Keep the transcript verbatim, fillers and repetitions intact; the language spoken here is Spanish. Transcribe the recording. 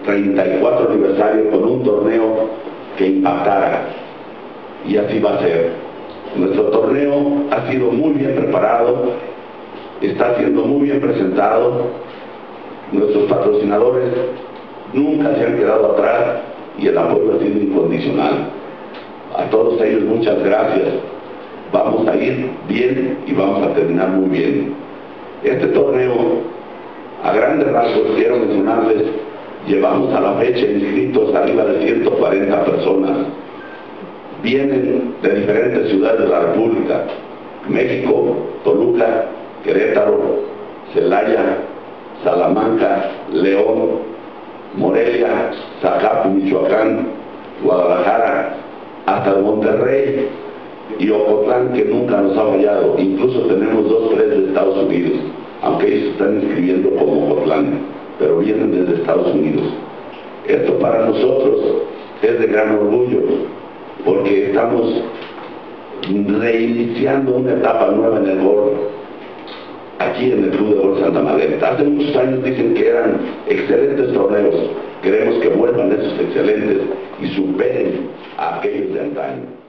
treinta y cuatro aniversario con un torneo que impactara, y así va a ser. Nuestro torneo ha sido muy bien preparado, está siendo muy bien presentado, nuestros patrocinadores nunca se han quedado atrás y el apoyo ha sido incondicional. A todos ellos muchas gracias. Vamos a ir bien y vamos a terminar muy bien. Este torneo, a grandes rasgos, quiero mencionarles, llevamos a la fecha inscritos arriba de ciento cuarenta personas. Vienen de diferentes ciudades de la República: México, Toluca, Querétaro, Celaya, Salamanca, León, Morelia, Zacapu, Michoacán, Guadalajara, hasta Monterrey y Ocotlán, que nunca nos ha fallado. Incluso tenemos dos, tres de Estados Unidos, aunque ellos están inscribiendo como Ocotlán, pero vienen desde Estados Unidos. Esto para nosotros es de gran orgullo, porque estamos reiniciando una etapa nueva en el golf, aquí en el Club de Golf Santa Margarita. Hace muchos años dicen que eran excelentes torneos. Queremos que vuelvan esos excelentes y superen a aquellos de antaño.